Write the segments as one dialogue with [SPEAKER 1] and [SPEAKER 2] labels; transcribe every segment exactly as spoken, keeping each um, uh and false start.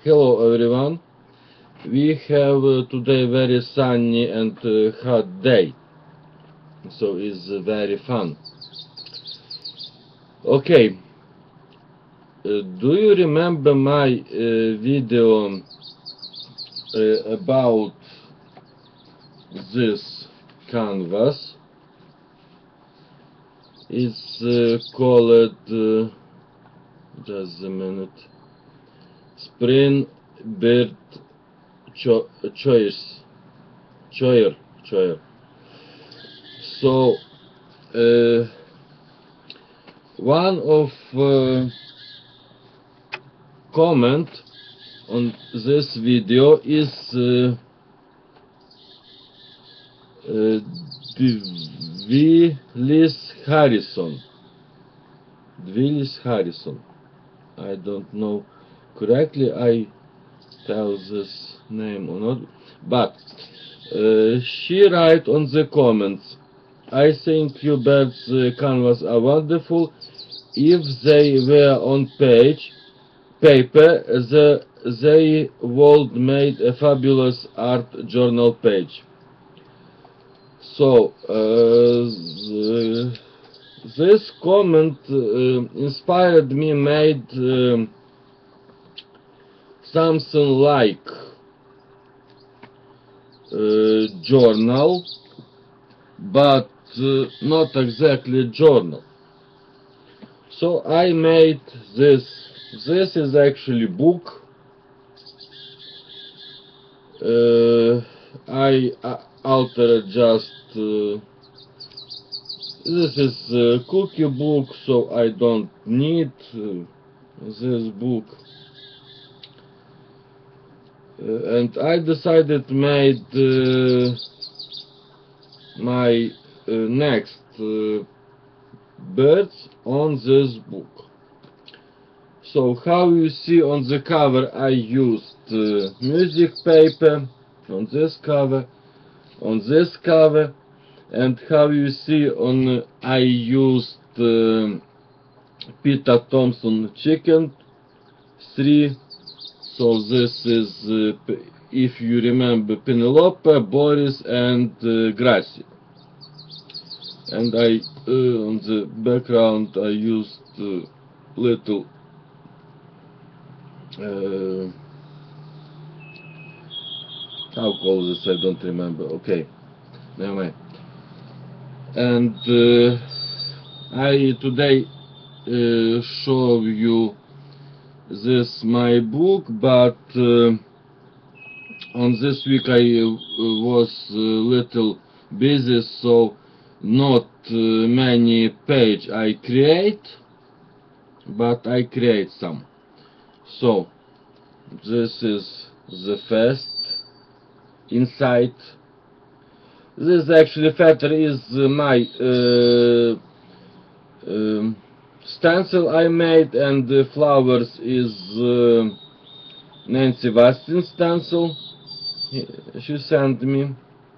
[SPEAKER 1] Hello everyone. We have uh, today very sunny and uh, hot day, so it's uh, very fun. Okay, uh, do you remember my uh, video uh, about this canvas? It's uh, called, uh, just a minute, Spring Bird Cho Choice. Choir. Choir. So, uh, one of uh, comment on this video is uh, uh, Willis Harrison. Willis Harrison. I don't know correctly I tell this name or not, but uh, she write on the comments, I think you birds uh, canvas are wonderful. If they were on page paper, the, they would made a fabulous art journal page. So uh, the, this comment uh, inspired me made uh, something like uh, journal, but uh, not exactly journal. So I made this. This is actually book. Uh, I uh, altered just. Uh, this is a cookie book, so I don't need uh, this book. Uh, and I decided to make uh, my uh, next uh, birds on this book. So how you see on the cover, I used uh, music paper on this cover, on this cover, and how you see on uh, I used uh, Peter Thompson chicken three. So this is, uh, if you remember, Penelope, Boris, and uh, Gracie. And I uh, on the background I used uh, little. Uh, how call this? I don't remember. Okay, never mind. And uh, I today uh, show you this my book, but uh, on this week I uh, was a little busy, so not uh, many page I create, but I create some. So this is the first inside. This actually feather is uh, my uh, um, stencil I made, and the flowers is uh, Nancy Vastin stencil she sent me.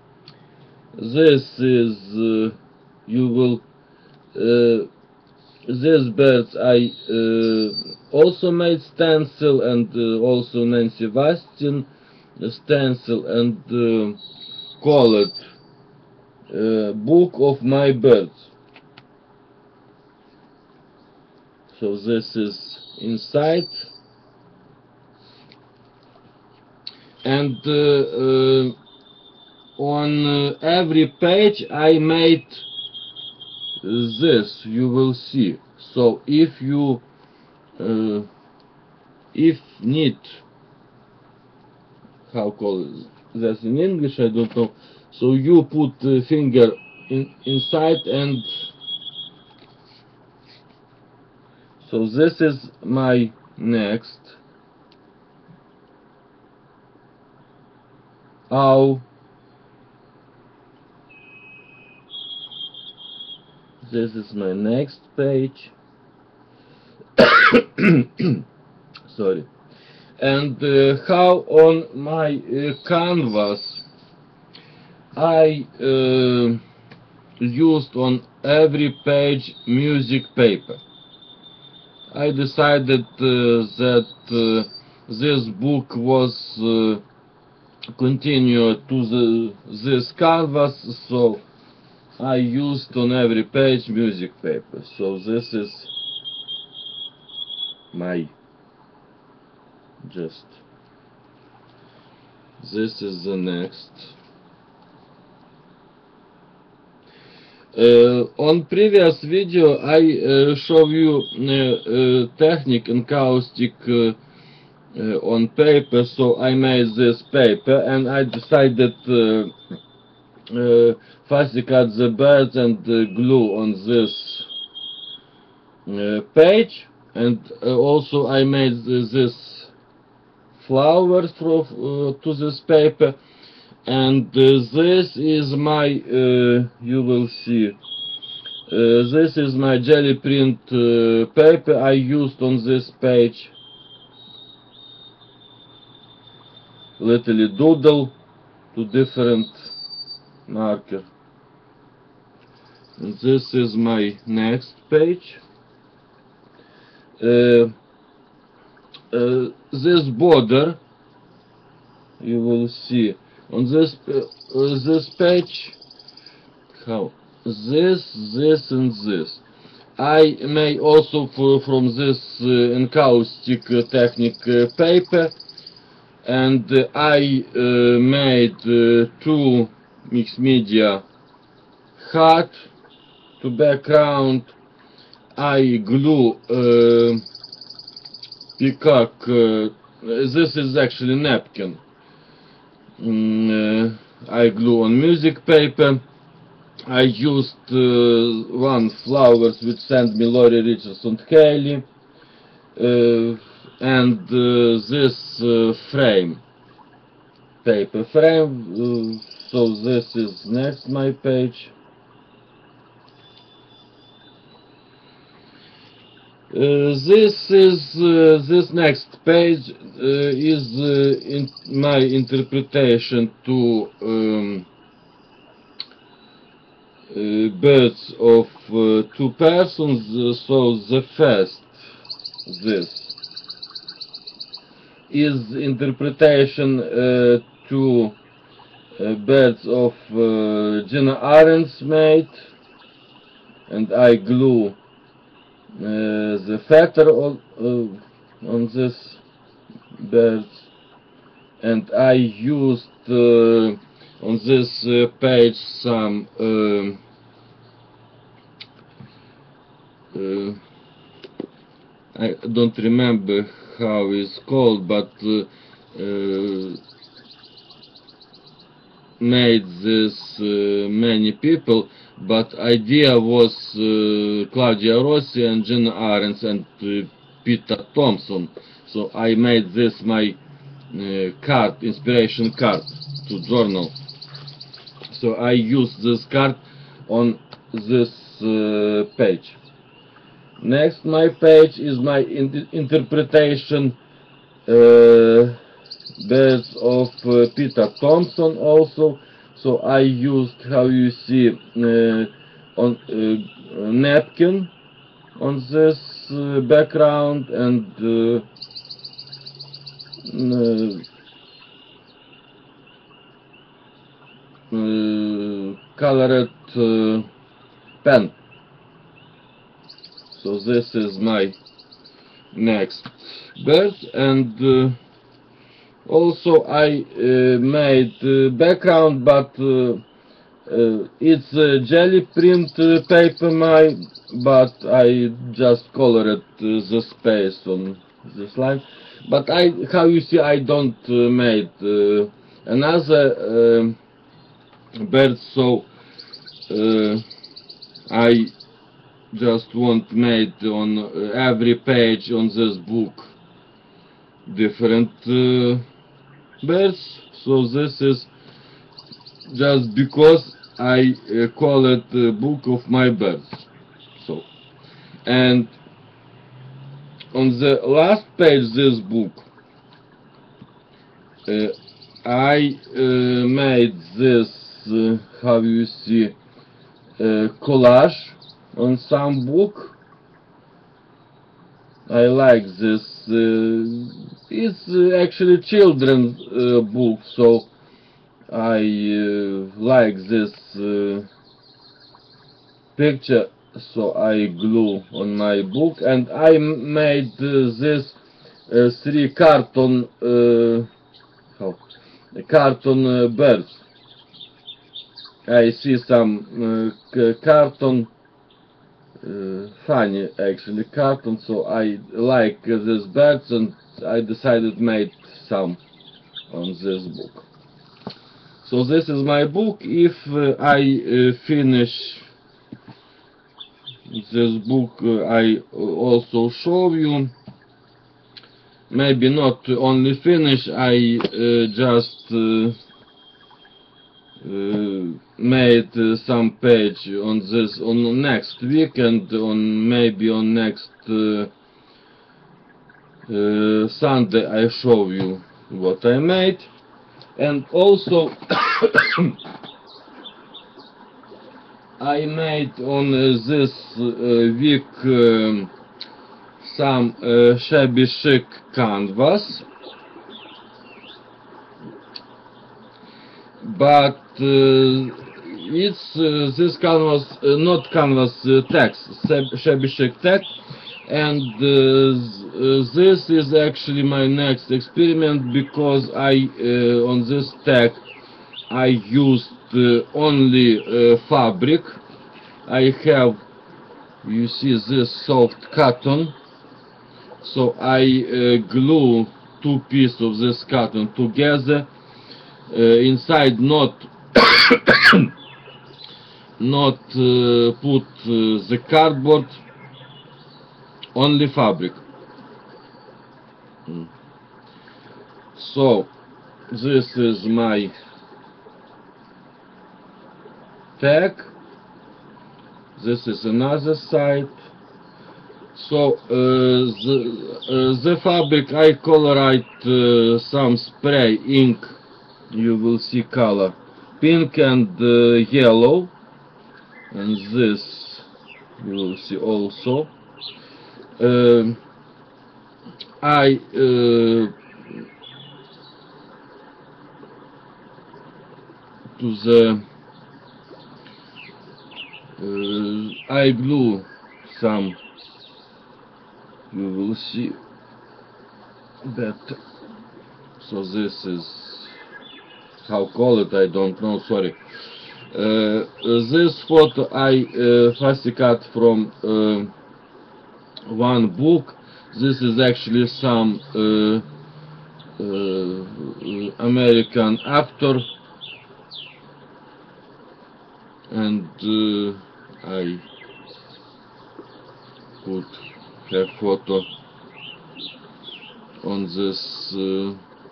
[SPEAKER 1] This is uh, you will uh, these birds I uh, also made stencil, and uh, also Nancy Vastin stencil, and uh, call it uh, Book of My Birds. So this is inside, and uh, uh, on uh, every page I made this, you will see. So if you uh, if need, how call this in English, I don't know, so you put the finger in inside, and so this is my next. How this is my next page. Sorry. And uh, how on my uh, canvas I uh, used on every page music paper. I decided uh, that uh, this book was uh, continued to the this canvas, so I used on every page music paper. So this is my just this is the next. Uh, on previous video I uh, show you uh, uh, technique encaustic uh, uh, on paper, so I made this paper and I decided uh, uh, fabricate the birds and uh, glue on this uh, page, and uh, also I made this flowers for, uh, to this paper. And uh, this is my, uh, you will see, uh, this is my jelly print uh, paper I used on this page. Little doodle to different marker. And this is my next page. Uh, uh, this border, you will see on this uh, this page, how this, this and this. I may also for, from this uh, encaustic uh, technique uh, paper, and uh, I uh, made uh, two mixed media hat to background. I glue uh, peacock, uh, this is actually napkin. Mm, uh, I glue on music paper. I used uh, one flowers which sent me Laurie Richardson Haley, uh, and uh, this uh, frame, paper frame, uh, so this is next my page. Uh, this is uh, this next page uh, is uh, in my interpretation to um, uh, birds of uh, two persons. Uh, so the first, this is interpretation uh, to uh, birds of uh, Gina Arendt's mate, and I glue Uh, the feather on, uh, on this bird, and I used uh, on this uh, page some uh, uh, I don't remember how it's called, but uh, uh, made this uh, many people, but idea was uh, Claudia Rossi and Gina Arendts and uh, Peter Thompson. So I made this my uh, card, inspiration card to journal. So I used this card on this uh, page. Next my page is my in interpretation uh, birds of uh, Peter Thompson also. So I used, how you see, uh, on uh, napkin on this uh, background, and uh, uh, colored uh, pen. So this is my next bird, and uh, also I uh, made uh, background, but uh, uh, it's a jelly print uh, paper, my, but I just colored uh, the space on this line. But I, how you see, I don't uh, made uh, another uh, bird, so uh, I just want made on uh, every page on this book different uh, birds. So this is just because I uh, call it the book of my birds. So, and on the last page this book uh, I uh, made this uh, how you see uh, collage on some book, I like this. Uh, it's uh, actually children's uh, book, so I uh, like this uh, picture, so I glue on my book, and I made uh, this uh, three carton uh, how carton uh, birds. I see some uh, carton uh, funny actually carton, so I like uh, these birds, and I decided made some on this book. So this is my book. If uh, I uh, finish this book, uh, I also show you. Maybe not only finish, I uh, just uh, uh, made uh, some page on this on next week, and on maybe on next uh, uh, Sunday I show you what I made. And also I made on uh, this uh, week um, some uh, shabby chic canvas, but uh, it's uh, this canvas uh, not canvas uh, text, shabby chic text, and uh, this is actually my next experiment, because I uh, on this tag I used uh, only uh, fabric. I have, you see, this soft cotton, so I uh, glue two pieces of this cotton together. Uh, inside not not uh, put uh, the cardboard, only fabric. Mm. So this is my tag. This is another side. So uh, the, uh, the fabric I colored uh, some spray ink. You will see color pink and uh, yellow, and this you will see also. Uh, I uh, to the uh, I glue some. You will see better. So this is how call it. I don't know. Sorry. Uh, this photo I uh, first cut from uh, one book. This is actually some uh, uh, American actor, and uh, I put her photo on this uh,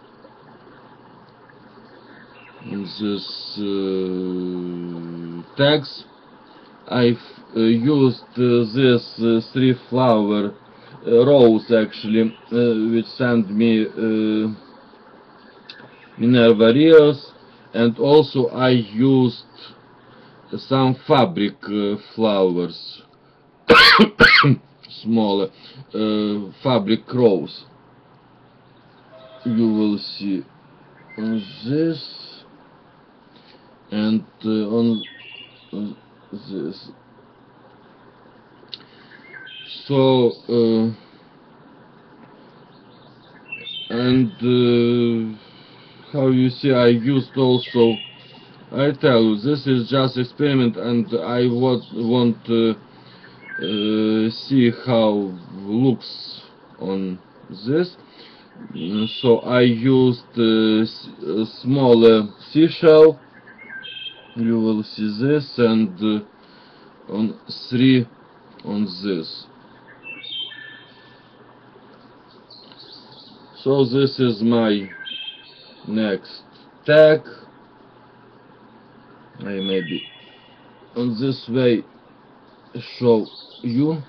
[SPEAKER 1] on this uh, tags. I've uh, used uh, this uh, three flower uh, rose actually, uh, which sent me uh, Minerva Rios, and also I used some fabric uh, flowers, smaller uh, fabric rose. You will see on this and uh, on, on this. So uh, and uh, how you see, I used also, I tell you, this is just experiment, and I want want to uh, see how looks on this. So I used uh, a smaller seashell. You will see this, and uh, on three on this. So this is my next tag. I maybe on this way show you.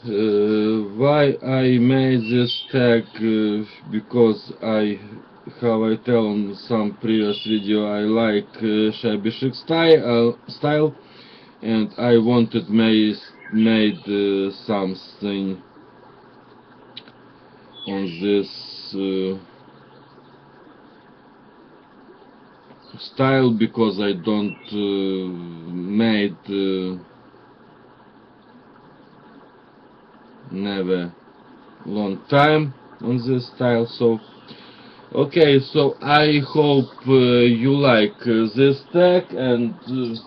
[SPEAKER 1] Uh, why I made this tag, uh, because I, how I tell on some previous video, I like uh, shabby chic style, uh, style, and I wanted made made uh, something on this uh, style, because I don't uh, made uh, never long time on this style. So okay, so I hope uh, you like uh, this tag, and uh,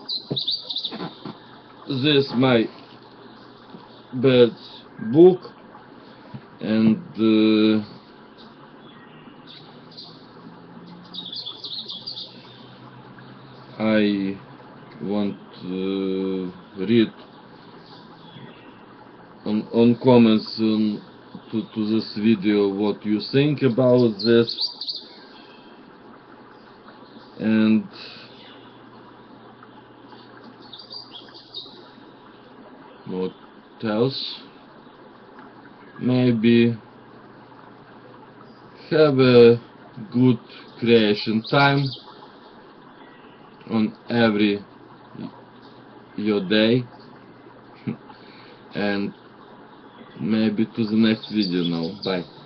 [SPEAKER 1] this my bird's book, and uh, I want to uh, read on, on comments um, to, to this video what you think about this, and what else. Maybe have a good creation time on every your day, and maybe to the next video now. Bye.